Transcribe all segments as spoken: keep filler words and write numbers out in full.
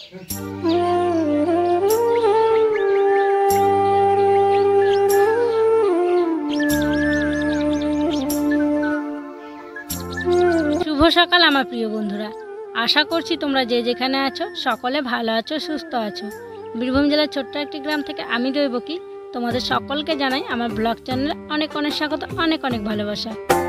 শুভ সকাল আমার প্রিয় বন্ধুরা, আশা করছি তোমরা যে যেখানে আছো সকলে ভালো আছো, সুস্থ আছো। বীরভূম জেলার ছোট্ট একটি গ্রাম থেকে আমি দৈবকী তোমাদের সকলকে জানাই আমার ব্লগ চ্যানেলে অনেক অনেক স্বাগত, অনেক অনেক ভালোবাসা।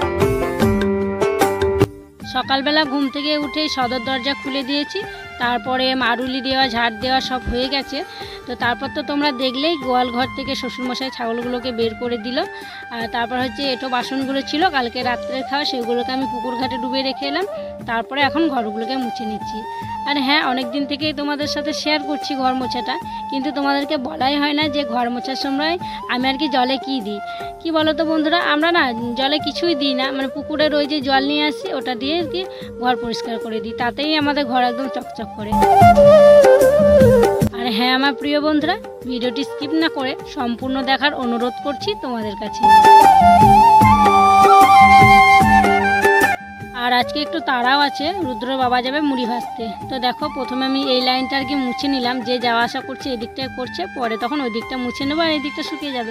সকালবেলা ঘুম থেকে উঠেই সদর দরজা খুলে দিয়েছি, তারপরে মারুলি দেওয়া, ঝাড় দেওয়া সব হয়ে গেছে। তো তারপর তো তোমরা দেখলেই গোয়াল ঘর থেকে শ্বশুরমশাই ছাগলগুলোকে বের করে দিল। আর তারপর হচ্ছে এঁটো বাসনগুলো ছিল কালকে রাত্রে খাওয়া, সেগুলোকে আমি পুকুর ঘাটে ডুবে রেখে এলাম। তারপরে এখন ঘরগুলোকে মুছে নিচ্ছি। আর হ্যাঁ, অনেক দিন থেকেই তোমাদের সাথে শেয়ার করছি ঘর মোছাটা, কিন্তু তোমাদেরকে বলাই হয় না যে ঘর মোছার সময় আমি আর কি জলে কী দিই। কি বলো তো বন্ধুরা, আমরা না জলে কিছুই দিই না, মানে পুকুরের ওই যে জল নিয়ে আসি ওটা দিয়ে আর কি ঘর পরিষ্কার করে দিই, তাতেই আমাদের ঘর একদম চকচক করে। আর হ্যাঁ আমার প্রিয় বন্ধুরা, ভিডিওটি স্কিপ না করে সম্পূর্ণ দেখার অনুরোধ করছি তোমাদের কাছে। আর আজকে একটু তাড়াও আছে, রুদ্র বাবা যাবে মুড়ি ভাজতে। তো দেখো প্রথমে আমি এই লাইনটা আর কি মুছে নিলাম, যে যাওয়া আসা করছে এই দিকটা করছে, পরে তখন ওই দিকটা মুছে নেবো আর এই দিকটা শুকিয়ে যাবে।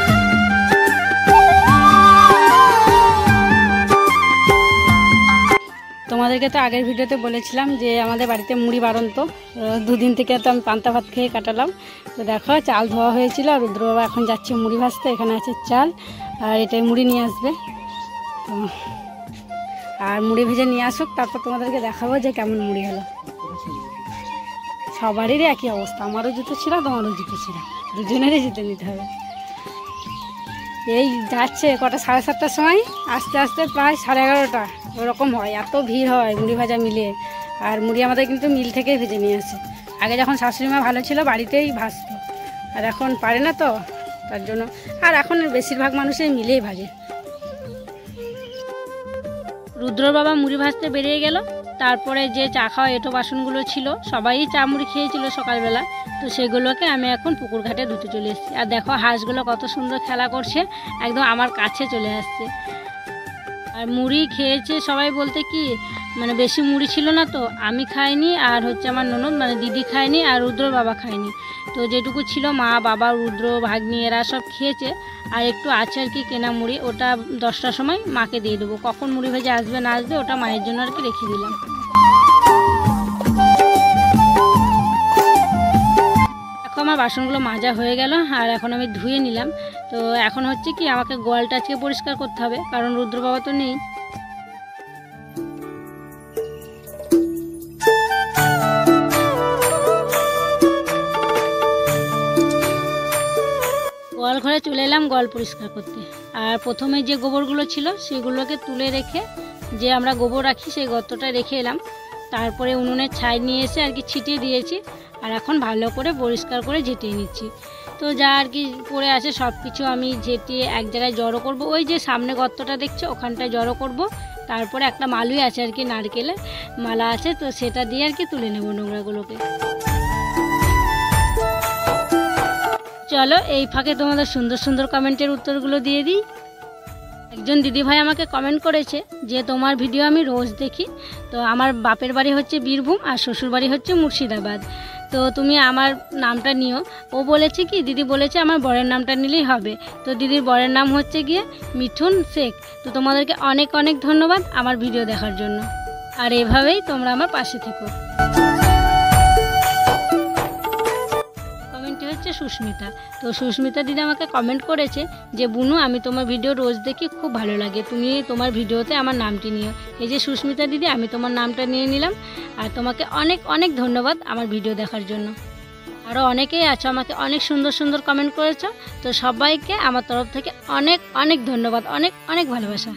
তোমাদেরকে তো আগের ভিডিওতে বলেছিলাম যে আমাদের বাড়িতে মুড়ি বাড়ন্ত, দুদিন থেকে তো আমি পান্তা ভাত খেয়ে কাটালাম। তো দেখো চাল ধোয়া হয়েছিল, আর রুদ্র বাবা এখন যাচ্ছে মুড়ি ভাজতে। এখানে আছে চাল আর এটাই মুড়ি নিয়ে আসবে। তো আর মুড়ি ভেজে নিয়ে আসুক, তারপর তোমাদেরকে দেখাবো যে কেমন মুড়ি হলো। সবারই একই অবস্থা, আমারও জুতো ছিল, তোমারও জুতো ছিল, দুজনেরই জুতো নিতে হবে। এই যাচ্ছে কটা সাড়ে সাতটার সময়, আস্তে আস্তে প্রায় সাড়ে এগারোটা ওরকম হয়, এত ভিড় হয় মুড়ি ভাজা মিলে। আর মুড়ি আমাদের কিন্তু মিল থেকেই ভেজে নিয়ে আসে। আগে যখন শাশুড়ি মা ভালো ছিল বাড়িতেই ভাজতো, আর এখন পারে না তো তার জন্য। আর এখন বেশিরভাগ মানুষই মিলেই ভাজে। রুদ্র বাবা মুড়ি ভাজতে বেরিয়ে গেল। তারপরে যে চা খাওয়া এঁটো বাসনগুলো ছিল, সবাই চা মুড়ি খেয়েছিল সকালবেলা, তো সেগুলোকে আমি এখন পুকুর ঘাটে ধুতে চলে এসেছি। আর দেখো হাঁসগুলো কত সুন্দর খেলা করছে, একদম আমার কাছে চলে আসছে। আর মুড়ি খেয়েছে সবাই বলতে কি মানে বেশি মুড়ি ছিল না, তো আমি খাইনি, আর হচ্ছে আমার ননদ মানে দিদি খায়নি, আর রুদ্র বাবা খায়নি। তো যেটুকু ছিল মা, বাবা, রুদ্র, ভাগ্নি এরা সব খেয়েছে। আর একটু আছে আর কি কেনা মুড়ি, ওটা দশটার সময় মাকে দিয়ে দেবো। কখন মুড়ি ভেজে আসবে না আসবে ওটা মায়ের জন্য আর কি রেখে দিলাম। এখন আমার বাসনগুলো মাজা হয়ে গেল, আর এখন আমি ধুয়ে নিলাম। তো এখন হচ্ছে কি আমাকে গোয়ালটা আজকে পরিষ্কার করতে হবে, কারণ রুদ্র বাবা তো নেই। গোয়াল ঘরে চলে এলাম গোয়াল পরিষ্কার করতে। আর প্রথমে যে গোবরগুলো ছিল সেগুলোকে তুলে রেখে, যে আমরা গোবর রাখি সেই গর্তটা রেখে এলাম। তারপরে উনুনের ছাই নিয়ে এসে আর কি ছিটিয়ে দিয়েছি, আর এখন ভালো করে পরিষ্কার করে ঝেঁটিয়ে নিচ্ছি। তো যা আর কি পড়ে আছে সব কিছু আমি ঝেঁটিয়ে এক জায়গায় জড়ো করব। ওই যে সামনে গর্তটা দেখছো ওখানটায় জড়ো করব। তারপরে একটা মালুই আছে আর কি, নারকেলে মালা আছে, তো সেটা দিয়ে আর কি তুলে নেব নোংরাগুলোকে। চলো এই ফাঁকে তোমাদের সুন্দর সুন্দর কমেন্টের উত্তরগুলো দিয়ে দিই। একজন দিদিভাই আমাকে কমেন্ট করেছে যে তোমার ভিডিও আমি রোজ দেখি, তো আমার বাপের বাড়ি হচ্ছে বীরভূম আর শ্বশুর বাড়ি হচ্ছে মুর্শিদাবাদ, তো তুমি আমার নামটা নিও। ও বলেছে কি, দিদি বলেছে আমার বরের নামটা নিলেই হবে। তো দিদির বরের নাম হচ্ছে গিয়ে মিঠুন শেখ। তো তোমাদেরকে অনেক অনেক ধন্যবাদ আমার ভিডিও দেখার জন্য, আর এভাবেই তোমরা আমার পাশে থেকো। হচ্ছে সুস্মিতা। তো সুস্মিতা দিদি আমাকে কমেন্ট করেছে যে বুনু আমি তোমার ভিডিও রোজ দেখি, খুব ভালো লাগে, তুমি তোমার ভিডিওতে আমার নামটি নিও। এই যে সুস্মিতা দিদি, আমি তোমার নামটা নিয়ে নিলাম। আর তোমাকে অনেক অনেক ধন্যবাদ আমার ভিডিও দেখার জন্য। আরও অনেকেই আছো আমাকে অনেক সুন্দর সুন্দর কমেন্ট করেছো, তো সবাইকে আমার তরফ থেকে অনেক অনেক ধন্যবাদ, অনেক অনেক ভালোবাসা।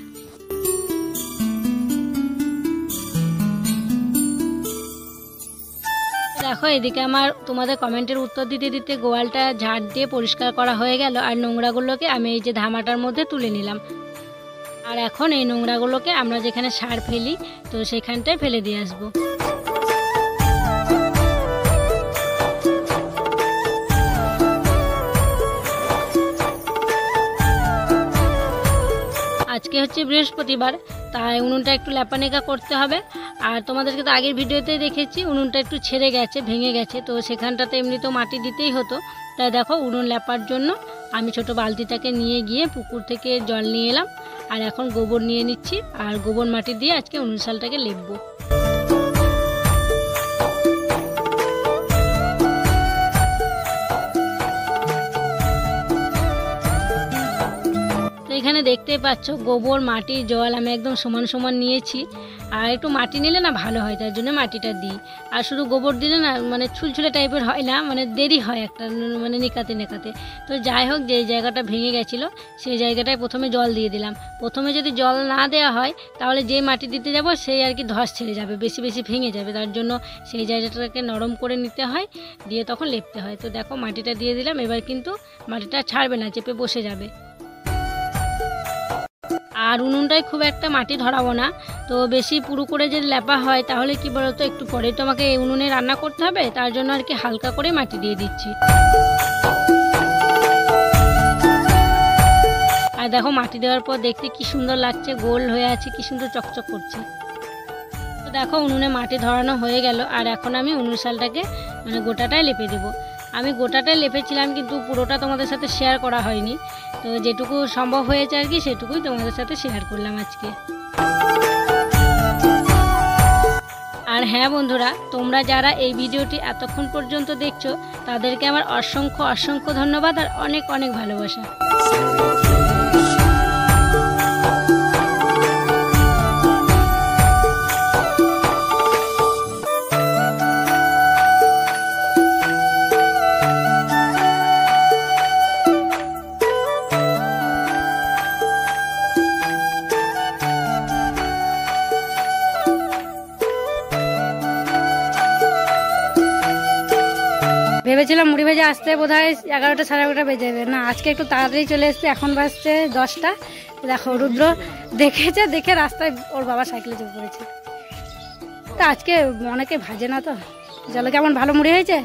দেখো এদিকে আমার তোমাদের কমেন্টের উত্তর দিতে দিতে গোয়ালটা ঝাড় দিয়ে পরিষ্কার করা হয়ে গেল, আর নোংরাগুলোকে আমি এই যে ধামাটার মধ্যে তুলে নিলাম। আর এখন এই নোংরাগুলোকে আমরা যেখানে সার ফেলি তো সেখানটায় ফেলে দিয়ে আসবো। আজকে হচ্ছে বৃহস্পতিবার, তাই উনুনটা একটু লেপানেকা করতে হবে। আর তোমাদেরকে তো আগের ভিডিওতেই দেখেছি উনুনটা একটু ছেড়ে গেছে, ভেঙে গেছে, তো সেখানটাতে এমনি তো মাটি দিতেই হতো। তাই দেখো উনুন লেপার জন্য আমি ছোট বালতিটাকে নিয়ে গিয়ে পুকুর থেকে জল নিয়ে এলাম, আর এখন গোবর নিয়ে নিচ্ছি, আর গোবর মাটি দিয়ে আজকে উনুন শালটাকে লেপবো। এখানে দেখতেই পাচ্ছ গোবর মাটি জল আমি একদম সমান সমান নিয়েছি। আর একটু মাটি নিলে না ভালো হয়, তার জন্য মাটিটা দিই। আর শুধু গোবর দিলে না মানে ছুলছুলে টাইপের হয় না, মানে দেরি হয় একটা মানে নেকাতে নেকাতে। তো যাই হোক, যে জায়গাটা ভেঙে গেছিলো সেই জায়গাটায় প্রথমে জল দিয়ে দিলাম। প্রথমে যদি জল না দেওয়া হয় তাহলে যে মাটি দিতে যাব সেই আর কি ধস ছেড়ে যাবে, বেশি বেশি ভেঙে যাবে। তার জন্য সেই জায়গাটাকে নরম করে নিতে হয়, দিয়ে তখন লেপতে হয়। তো দেখো মাটিটা দিয়ে দিলাম, এবার কিন্তু মাটিটা ছাড়বে না, চেপে বসে যাবে। আর উনুনটায় খুব একটা মাটি ধরাবো না, তো বেশি পুরু করে যদি লেপা হয় তাহলে কি বলতো একটু পরে তো আমাকে এই উনুনে রান্না করতে হবে, তার জন্য আর কি হালকা করে মাটি দিয়ে দিচ্ছি। আর দেখো মাটি দেওয়ার পর দেখতে কি সুন্দর লাগছে, গোল হয়ে আছে, কি সুন্দর চকচক করছে। তো দেখো উনুনে মাটি ধরানো হয়ে গেল, আর এখন আমি উনুন শালটাকে মানে গোটাটাই লেপে দেবো। আমি গোটাটাই লেপেছিলাম, কিন্তু পুরোটা তোমাদের সাথে শেয়ার করা হয়নি। তো যেটুকু সম্ভব হয়েছে আর কি সেটুকুই তোমাদের সাথে শেয়ার করলাম আজকে। আর হ্যাঁ বন্ধুরা, তোমরা যারা এই ভিডিওটি এতক্ষণ পর্যন্ত দেখছো তাদেরকে আমার অসংখ্য অসংখ্য ধন্যবাদ আর অনেক অনেক ভালোবাসা। ভেবেছিলাম মুড়ি ভেজে আসতে বোধ হয় এগারোটা সাড়ে এগারোটা বেজে যাবে, না আজকে একটু তাড়াতাড়ি চলে এসছে, এখন বাজছে দশটা। দেখো রুদ্র দেখেছে, দেখে রাস্তায় ওর বাবা সাইকেলে চেপে পড়েছে। তা আজকে অনেকে ভাজে না তো। চলো, কেমন ভালো মুড়ি হয়েছে?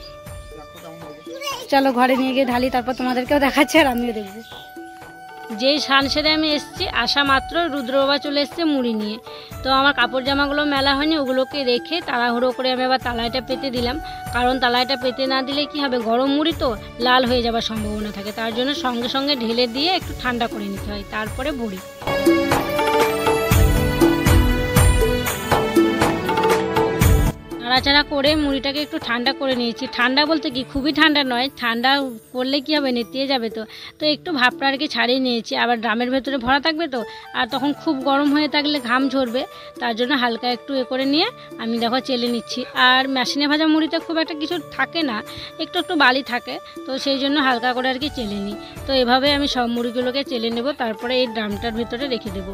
চলো ঘরে নিয়ে গিয়ে ঢালি, তারপর তোমাদেরকেও দেখাচ্ছে আর আমিও দেখবো। যেই সানসেটে আমি এসেছি আসা মাত্র রুদ্র বাবা চলে এসছে মুড়ি নিয়ে। তো আমার কাপড় জামাগুলো মেলা হয়নি, ওগুলোকে রেখে তাড়াহুড়ো করে আমি আবার তালাইটা পেতে দিলাম, কারণ তালাইটা পেতে না দিলে কি হবে, গরম মুড়ি তো লাল হয়ে যাবার সম্ভাবনা থাকে। তার জন্য সঙ্গে সঙ্গে ঢেলে দিয়ে একটু ঠান্ডা করে নিতে হয়, তারপরে ভরি। নাড়াচাড়া করে মুড়িটাকে একটু ঠান্ডা করে নিয়েছি। ঠান্ডা বলতে কি খুবই ঠান্ডা নয়, ঠান্ডা করলে কি হবে, নেতিয়ে যাবে। তো তো একটু ভাপটা আর কি ছাড়িয়ে নিয়েছি, আবার ড্রামের ভেতরে ভরা থাকবে তো, আর তখন খুব গরম হয়ে থাকলে ঘাম ঝরবে, তার জন্য হালকা একটু এ করে নিয়ে আমি দেখো চেলে নিচ্ছি। আর মেশিনে ভাজা মুড়িতে খুব একটা কিছু থাকে না, একটু একটু বালি থাকে, তো সেই জন্য হালকা করে আর কি চেলে নিই। তো এভাবে আমি সব মুড়িগুলোকে চেলে নেব, তারপরে এই ড্রামটার ভিতরে রেখে দেবো।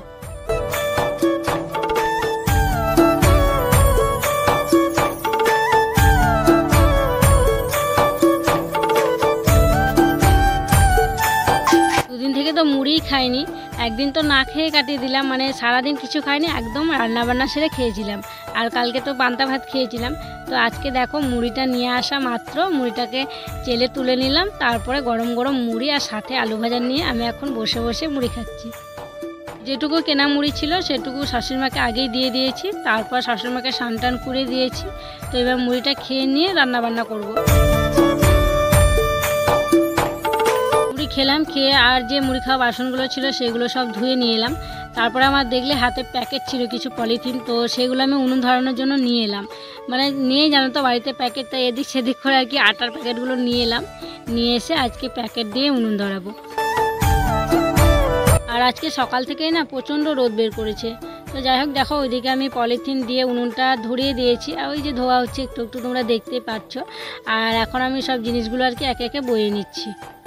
তো মুড়িই খাইনি, একদিন তো না খেয়ে কাটিয়ে দিলাম, মানে সারাদিন কিছু খাইনি, একদম রান্নাবান্না সেরে খেয়েছিলাম। আর কালকে তো পান্তা ভাত খেয়েছিলাম। তো আজকে দেখো মুড়িটা নিয়ে আসা মাত্র মুড়িটাকে চেলে তুলে নিলাম, তারপরে গরম গরম মুড়ি আর সাথে আলু ভাজা নিয়ে আমি এখন বসে বসে মুড়ি খাচ্ছি। যেটুকু কেনা মুড়ি ছিল সেটুকু শাশুড়িমাকে আগেই দিয়ে দিয়েছি, তারপর শাশুড়িমাকে স্নান টান করে দিয়েছি। তো এবার মুড়িটা খেয়ে নিয়ে রান্নাবান্না করবো। খেলাম, খেয়ে আর যে মুড়ি খাওয়া বাসনগুলো ছিল সেগুলো সব ধুয়ে নিয়ে এলাম। তারপরে আমার দেখলে হাতে প্যাকেট ছিল কিছু পলিথিন, তো সেগুলো আমি উনুন ধরানোর জন্য নিয়ে এলাম। মানে নিয়ে জানো তো বাড়িতে প্যাকেট, তাই এদিক সেদিক করে আর কি আটার প্যাকেটগুলো নিয়ে এলাম, নিয়ে এসে আজকে প্যাকেট দিয়ে উনুন ধরাবো। আর আজকে সকাল থেকেই না প্রচণ্ড রোদ বের করেছে। তো যাই হোক দেখো ওইদিকে আমি পলিথিন দিয়ে উনুনটা ধরিয়ে দিয়েছি, আর ওই যে ধোয়া হচ্ছে একটু একটু তোমরা দেখতে পাচ্ছ। আর এখন আমি সব জিনিসগুলো আর কি একে একে বয়ে নিচ্ছি।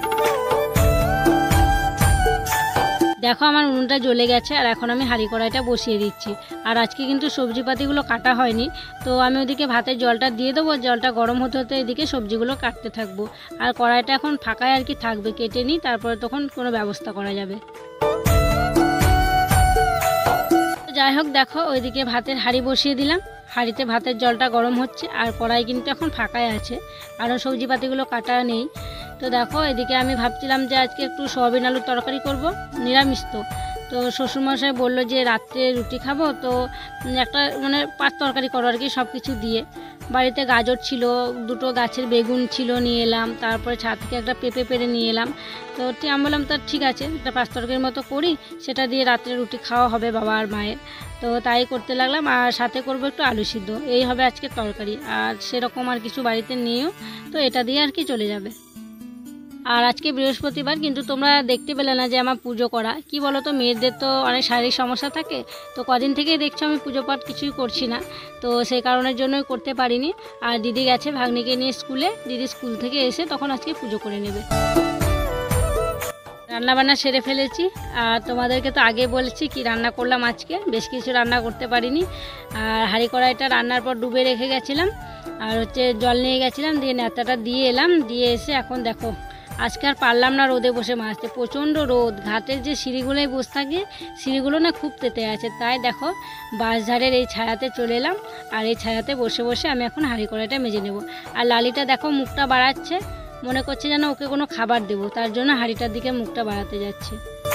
দেখো আমার উনুনটা জ্বলে গেছে, আর এখন আমি হাঁড়ি কড়াইটা বসিয়ে দিচ্ছি। আর আজকে কিন্তু সবজিপাতিগুলো কাটা হয়নি, তো আমি ওদিকে ভাতের জলটা দিয়ে দেবো, জলটা গরম হতে হতে এদিকে সবজিগুলো কাটতে থাকবো। আর কড়াইটা এখন ফাঁকায় আর কি থাকবে, কেটে নিই, তারপরে তখন কোনো ব্যবস্থা করা যাবে। যাই হোক দেখো ওইদিকে ভাতের হাঁড়ি বসিয়ে দিলাম, হাঁড়িতে ভাতের জলটা গরম হচ্ছে, আর কড়াই কিন্তু এখন ফাঁকায় আছে, আরও সবজিপাতিগুলো কাটা নেই। তো দেখো এদিকে আমি ভাবছিলাম যে আজকে একটু সয়াবিন আলুর তরকারি করব, নিরামিষ তো তো শ্বশুরমশাই বললো যে রাত্রে রুটি খাবো, তো একটা মানে পাঁচ তরকারি করো আর কি, সব কিছু দিয়ে। বাড়িতে গাজর ছিল, দুটো গাছের বেগুন ছিল নিয়ে এলাম, তারপরে ছাদ থেকে একটা পেঁপে পেড়ে নিয়ে এলাম। তো আমি বললাম তার ঠিক আছে, একটা পাঁচ তরকারির মতো করি, সেটা দিয়ে রাত্রে রুটি খাওয়া হবে বাবা আর মায়ের। তো তাই করতে লাগলাম, আর সাথে করব একটু আলু সিদ্ধ, এই হবে আজকে তরকারি। আর সেরকম আর কিছু বাড়িতে নিয়েও, তো এটা দিয়ে আর কি চলে যাবে। আর আজকে বৃহস্পতিবার, কিন্তু তোমরা দেখতে পেলে না যে আমার পুজো করা। কি বলো তো, মেয়েদের তো অনেক শারীরিক সমস্যা থাকে, তো কদিন থেকেই দেখছো আমি পুজো পাঠ কিছুই করছি না, তো সেই কারণের জন্যই করতে পারিনি। আর দিদি গেছে ভাগ্নিকে নিয়ে স্কুলে, দিদি স্কুল থেকে এসে তখন আজকে পুজো করে নেবে। রান্নাবান্না সেরে ফেলেছি, আর তোমাদেরকে তো আগে বলেছি কি রান্না করলাম আজকে, বেশ কিছু রান্না করতে পারিনি। আর হাঁড়ি কড়াইটা রান্নার পর ডুবে রেখে গেছিলাম, আর হচ্ছে জল নিয়ে গেছিলাম, দিয়ে নেতাটা দিয়ে এলাম, দিয়ে এসে এখন দেখো আজকে আর পারলাম না রোদে বসে মাছতে, প্রচণ্ড রোদ। ঘাটের যে সিঁড়িগুলোয় বসে থাকি, সিঁড়িগুলো না খুব তেতে আছে, তাই দেখো বাঁশঝাড়ের এই ছায়াতে চলে এলাম, আর এই ছায়াতে বসে বসে আমি এখন হাঁড়ি কড়াইটা মেজে নেব। আর লালিটা দেখো মুখটা বাড়াচ্ছে, মনে করছে যেন ওকে কোনো খাবার দেবো, তার জন্য হাঁড়িটার দিকে মুখটা বাড়াতে যাচ্ছে।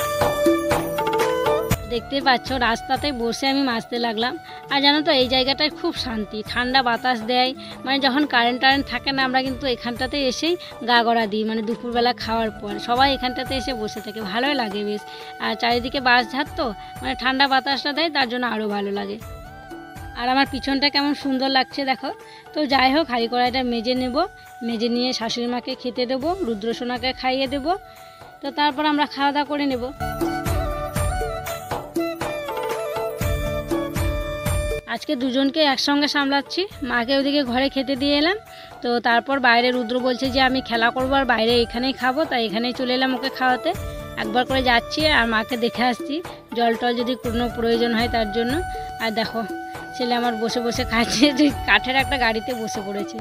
দেখতে পাচ্ছ রাস্তাতে বসে আমি মাছতে লাগলাম। আর জানো তো এই জায়গাটায় খুব শান্তি, ঠান্ডা বাতাস দেয়, মানে যখন কারেন্ট টারেন্ট থাকে না, আমরা কিন্তু এখানটাতে এসেই গা গড়া দিই, মানে দুপুরবেলা খাওয়ার পর সবাই এখানটাতে এসে বসে থাকে, ভালোই লাগে বেশ। আর চারিদিকে বাঁশঝাড় তো, মানে ঠান্ডা বাতাসটা দেয়, তার জন্য আরও ভালো লাগে। আর আমার পিছনটা কেমন সুন্দর লাগছে দেখো। তো যাই হোক, হাঁড়ি কড়াইটা মেজে নেব, মেজে নিয়ে শাশুড়ি মাকে খেতে দেবো, রুদ্রসোনাকে খাইয়ে দেবো, তো তারপর আমরা খাওয়া দাওয়া করে নেব। আজকে দুজনকে একসঙ্গে সামলাচ্ছি, মাকে ওদিকে ঘরে খেতে দিয়ে এলাম, তো তারপর বাইরে রুদ্র বলছে যে আমি খেলা করবো আর বাইরে এখানেই খাবো, তাই এখানেই চলে এলাম ওকে খাওয়াতে। একবার করে যাচ্ছি আর মাকে দেখে আসছি, জল টল যদি কোনো প্রয়োজন হয় তার জন্য। আর দেখো ছেলে আমার বসে বসে খাচ্ছে, যে কাঠের একটা গাড়িতে বসে পড়েছে।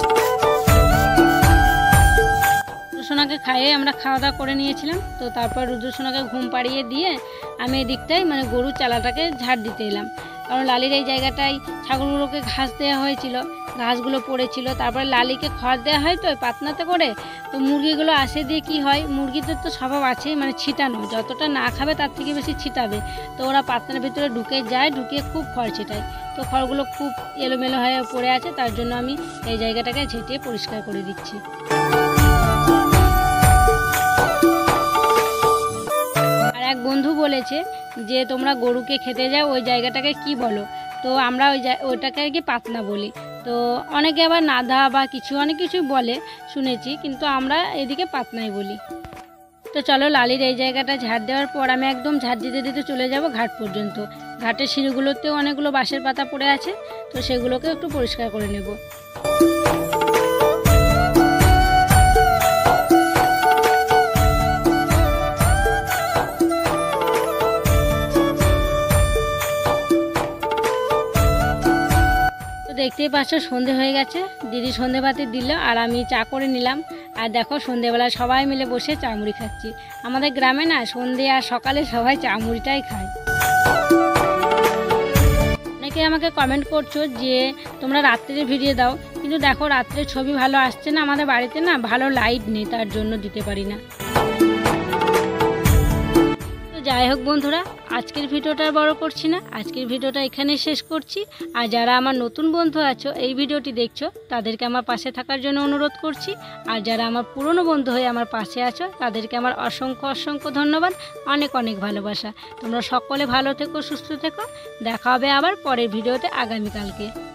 রুদ্রসোনাকে খাইয়ে আমরা খাওয়া দাওয়া করে নিয়েছিলাম, তো তারপর রুদ্রসোনাকে ঘুম পাড়িয়ে দিয়ে আমি এই দিকটায় মানে গরুর চালাটাকে ঝাড় দিতে এলাম, কারণ লালির এই জায়গাটায় ছাগলগুলোকে ঘাস দেওয়া হয়েছিল, ঘাসগুলো পড়েছিল, তারপরে লালিকে খড় দেওয়া হয় তো পাতনাতে করে, তো মুরগিগুলো আসে দিয়ে কি হয়, মুরগিদের তো স্বভাব আছেই মানে ছিটানো, যতটা না খাবে তার থেকে বেশি ছিটাবে, তো ওরা পাতনার ভিতরে ঢুকে যায়, ঢুকিয়ে খুব খড় ছিটায়, তো খড়গুলো খুব এলোমেলো হয়ে পড়ে আছে, তার জন্য আমি এই জায়গাটাকে ঝেঁটিয়ে পরিষ্কার করে দিচ্ছি। আর এক বন্ধু বলেছে যে তোমরা গরুকে খেতে যাও ওই জায়গাটাকে কি বলো, তো আমরা ওই ওইটাকে আর কি পাতনা বলি, তো অনেকে আবার নাদা বা কিছু অনেক কিছু বলে শুনেছি, কিন্তু আমরা এদিকে পাতনাই বলি। তো চলো লালির এই জায়গাটা ঝাড় দেওয়ার পর আমি একদম ঝাড় দিতে দিতে চলে যাব ঘাট পর্যন্ত। ঘাটের সিঁড়িগুলোতেও অনেকগুলো বাঁশের পাতা পড়ে আছে, তো সেগুলোকে একটু পরিষ্কার করে নেব। দেখতেই পাচ্ছ সন্ধে হয়ে গেছে, দিদি সন্ধে বাতি দিল আর আমি চা করে নিলাম। আর দেখো সন্ধেবেলা সবাই মিলে বসে চা মুড়ি খাচ্ছি। আমাদের গ্রামে না সন্ধে আর সকালে সবাই চা মুড়িটাই খায়। অনেকে আমাকে কমেন্ট করছো যে তোমরা রাত্রে ভিডিও দাও, কিন্তু দেখো রাত্রে ছবি ভালো আসছে না, আমাদের বাড়িতে না ভালো লাইট নেই, তার জন্য দিতে পারি না। যাই হোক বন্ধুরা, আজকের ভিডিওটা বড় করছি না, আজকের ভিডিওটা এখানে শেষ করছি। আর যারা আমার নতুন বন্ধু আছো এই ভিডিওটি দেখছো, তাদেরকে আমার পাশে থাকার জন্য অনুরোধ করছি। আর যারা আমার পুরনো বন্ধু হয়ে আমার পাশে আছো, তাদেরকে আমার অসংখ্য অসংখ্য ধন্যবাদ, অনেক অনেক ভালোবাসা। তোমরা সকলে ভালো থেকো, সুস্থ থেকো, দেখা হবে আবার পরের ভিডিওতে আগামীকালকে।